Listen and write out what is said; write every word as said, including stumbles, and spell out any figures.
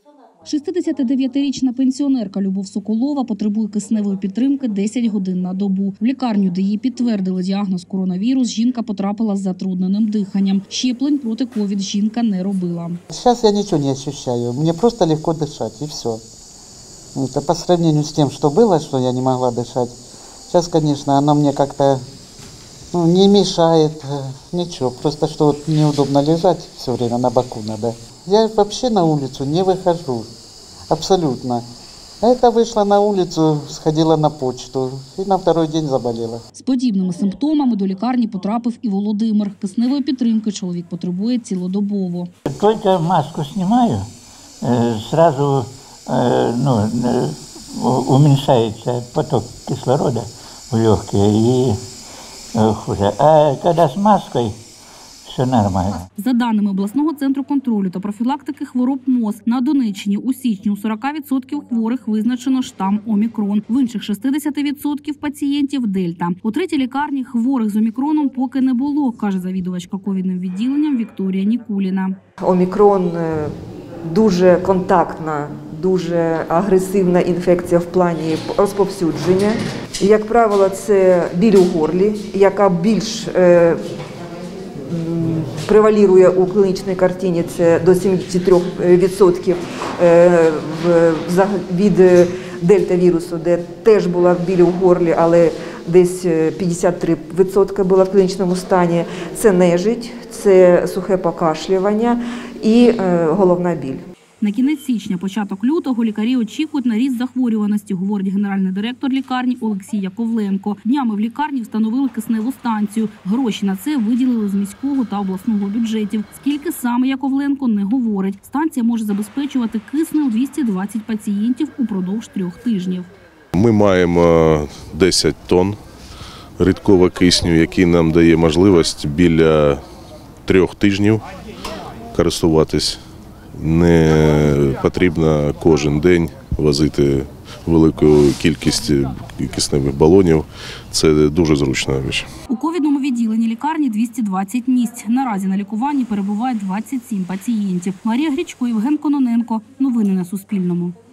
шістдесятидев'ятирічна пенсіонерка Любов Соколова потребує кисневої підтримки десять годин на добу. В лікарню, де їй підтвердили діагноз коронавірус, жінка потрапила з затрудненим диханням. Щеплень проти ковід жінка не робила. Зараз я нічого не відчуваю, мені просто легко дихати і все. Это по сравнению с тем, что было, что я не могла дышать. Сейчас, конечно, оно мне как-то ну, не мешает, ничего. Просто что вот неудобно лежать все время на боку надо. Я вообще на улицу не выхожу, абсолютно. Это вышла на улицу, сходила на почту і на второй день заболіла. З подібними симптомами до лікарні потрапив і Володимир. Кисневої підтримки чоловік потребує цілодобово. Тільки маску знімаю, одразу ну, уменьшается поток кислорода в легкие и хуже. А когда с маской, все нормально. За даними обласного центру контролю та профілактики хвороб МОЗ, на Донеччині у січні у сорока відсотків хворих визначено штам Омікрон. В інших шістдесят відсотків пацієнтів – Дельта. У третій лікарні хворих з Омікроном поки не було, каже завідувачка ковідним відділенням Вікторія Нікуліна. Омікрон дуже контактна, дуже агресивна інфекція в плані розповсюдження. Як правило, це біль у горлі, яка більш е, превалірує у клінічній картині, це до сімдесят три відсотки е, від дельта-вірусу, де теж була біль у горлі, але десь п'ятдесят три відсотки була в клінічному стані. Це нежить, це сухе покашлювання і е, головна біль. На кінець січня, початок лютого лікарі очікують на ріст захворюваності, говорить генеральний директор лікарні Олексій Яковленко. Днями в лікарні встановили кисневу станцію. Гроші на це виділили з міського та обласного бюджетів. Скільки саме Яковленко не говорить. Станція може забезпечувати киснем двісті двадцять пацієнтів упродовж трьох тижнів. Ми маємо десять тонн рідкого кисню, який нам дає можливість біля трьох тижнів користуватись. Не потрібно кожен день возити велику кількість кисневих балонів. Це дуже зручна річ. У ковідному відділенні лікарні двісті двадцять місць. Наразі на лікуванні перебуває двадцять сім пацієнтів. Марія Грічко, Євген Кононенко. Новини на Суспільному.